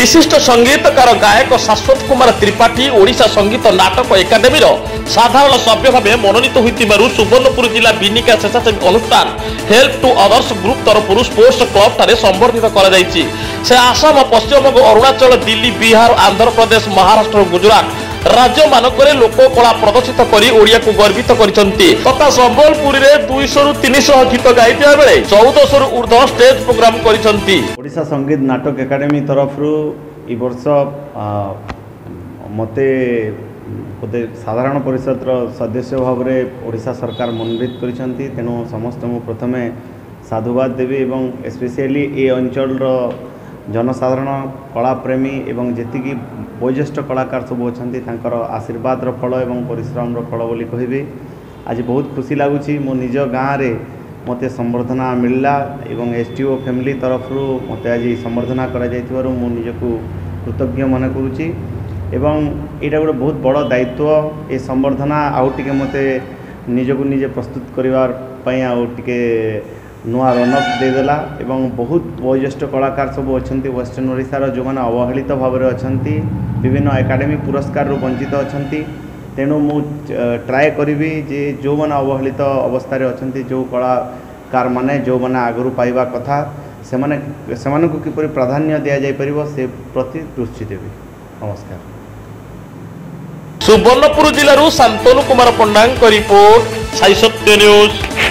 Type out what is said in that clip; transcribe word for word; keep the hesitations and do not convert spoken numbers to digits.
विशिष्ट संगीतकार गायक शाश्वत कुमार त्रिपाठी ओडिशा संगीत नाटक एकाडेमी साधारण सभ्य भाव मनोनीत होइतिबारु सुवर्णपुर जिला बिनिका स्वेच्छासेवी अनुष्ठान हेल्प टू अदर्स ग्रुप तरफ स्पोर्ट्स क्लब ठारे संबर्धित करा जायछि। से आसाम, पश्चिमबंग, अरुणाचल, दिल्ली, बिहार, आंध्र प्रदेश, महाराष्ट्र, गुजरात राज्य मानकरे लोक कला प्रदर्शित करी ओडिया को गर्वित करिसंती तथा संबलपुर रे दो सौ रु तीन सौ गीत गाइतिया बेले चौदह सौ रु ऊर्ध्व स्टेज प्रोग्राम करिसंती। ओडिशा संगीत नाटक एकाडेमी तरफ रु ई वर्ष मते गोटे साधारण परिषद सदस्य भाव में ओडिशा सरकार मनोनीत करिसंती। तेणु समस्त मु प्रथमे साधुवाद देवी एवं स्पेशली ए अंचल जनसाधारण कलाप्रेमी एवं जेतिकी वयोज्येष्ठ कलाकार सब अच्छा आशीर्वाद फल एवं परिश्रम फल बोली कहि। आज बहुत खुशी लगुच मो निज गाँव में मते संबर्धना मिलला एवं एसटीओ फैमिली तरफ मते आज संबर्धना करा जायतिबारु मो निजको कृतज्ञ मन करुच्ची एवं यहाँ गोटे बहुत बड़ दायित्व ए संबर्धना आउ टिके मते निजको निजे प्रस्तुत करने आउ टिके नुआ रनअप देदेला एवं बहुत वयोज्येष्ठ कलाकार सब अच्छा वेस्टर्न ओडिशार जो मैंने अवहेलित भाव में अच्छा विभिन्न एकाडेमी पुरस्कार वंचित अच्छा। तेणु मु ट्राए करी जे जो मैंने अवहेलित अवस्था अच्छा जो कलाकार माने जो मैंने आगु पाइबा कथा से माने को किपरि प्राधान्य दिया जाय परिबो से प्रति दृष्टि देवी। नमस्कार। सुवर्णपुर जिलूर शांतनु कुमार पंडा रिपोर्ट साई सत्य न्यूज।